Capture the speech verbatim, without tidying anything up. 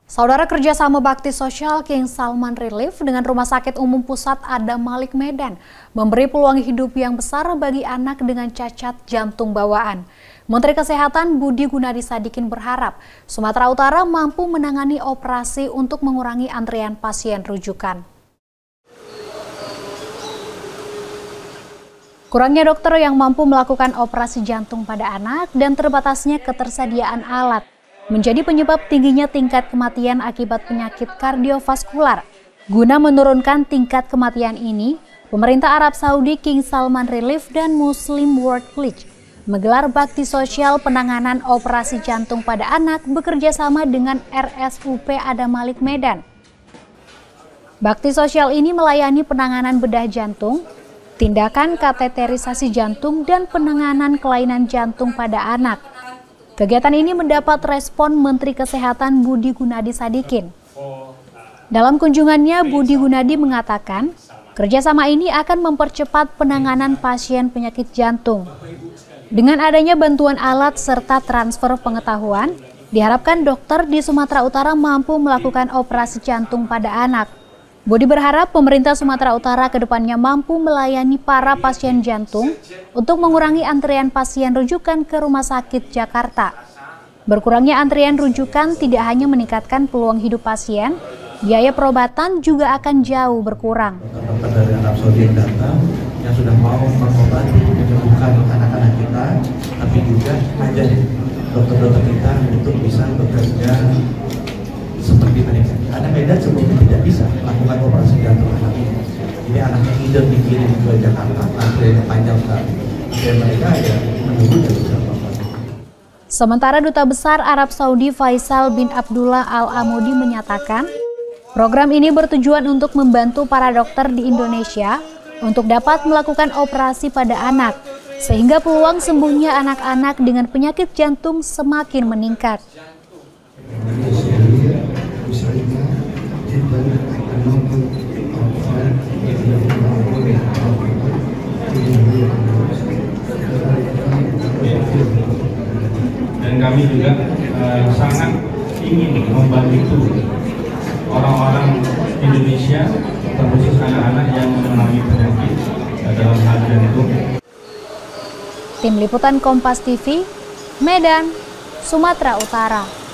Saudara kerjasama bakti sosial King Salman Relief dengan Rumah Sakit Umum Pusat Adam Malik Medan memberi peluang hidup yang besar bagi anak dengan cacat jantung bawaan. Menteri Kesehatan Budi Gunadi Sadikin berharap Sumatera Utara mampu menangani operasi untuk mengurangi antrian pasien rujukan. Kurangnya dokter yang mampu melakukan operasi jantung pada anak dan terbatasnya ketersediaan alat menjadi penyebab tingginya tingkat kematian akibat penyakit kardiovaskular. Guna menurunkan tingkat kematian ini, pemerintah Arab Saudi King Salman Relief dan Muslim World Pledge menggelar bakti sosial penanganan operasi jantung pada anak bekerja sama dengan R S U P Adam Malik Medan. Bakti sosial ini melayani penanganan bedah jantung, tindakan kateterisasi jantung, dan penanganan kelainan jantung pada anak. Kegiatan ini mendapat respon Menteri Kesehatan Budi Gunadi Sadikin. Dalam kunjungannya, Budi Gunadi mengatakan, kerjasama ini akan mempercepat penanganan pasien penyakit jantung. Dengan adanya bantuan alat serta transfer pengetahuan, diharapkan dokter di Sumatera Utara mampu melakukan operasi jantung pada anak. Budi berharap pemerintah Sumatera Utara ke depannya mampu melayani para pasien jantung untuk mengurangi antrian pasien rujukan ke Rumah Sakit Jakarta. Berkurangnya antrian rujukan tidak hanya meningkatkan peluang hidup pasien, biaya perobatan juga akan jauh berkurang. Dokter dari Arab Saudi yang datang, yang sudah mau mengobati, menyembuhkan anak-anak kita, tapi juga mengajari dokter-dokter kita untuk bisa bekerja seperti mereka. Anak Medan sebelumnya tidak bisa melakukan operasi jantung anak ini. Jadi anaknya hidup dikirim ke Jakarta, antriannya panjang sekali. Dan mereka ya menunggu dari beberapa kali. Sementara Duta Besar Arab Saudi Faisal bin Abdullah Al-Amudi menyatakan, program ini bertujuan untuk membantu para dokter di Indonesia untuk dapat melakukan operasi pada anak, sehingga peluang sembuhnya anak-anak dengan penyakit jantung semakin meningkat. Dan kami juga uh, sangat ingin membantu orang-orang Indonesia, terkhusus anak-anak yang mengalami penyakit uh, dalam hal jantung. Tim Liputan Kompas T V, Medan, Sumatera Utara.